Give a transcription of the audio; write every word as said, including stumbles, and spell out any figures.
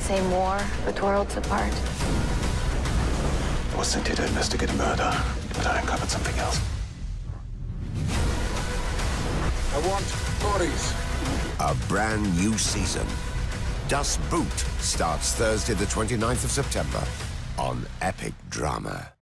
same war, but worlds apart. I was sent here to investigate a murder, but I uncovered something else. I want bodies. A brand new season. Das Boot starts Thursday the twenty-ninth of September on Epic Drama.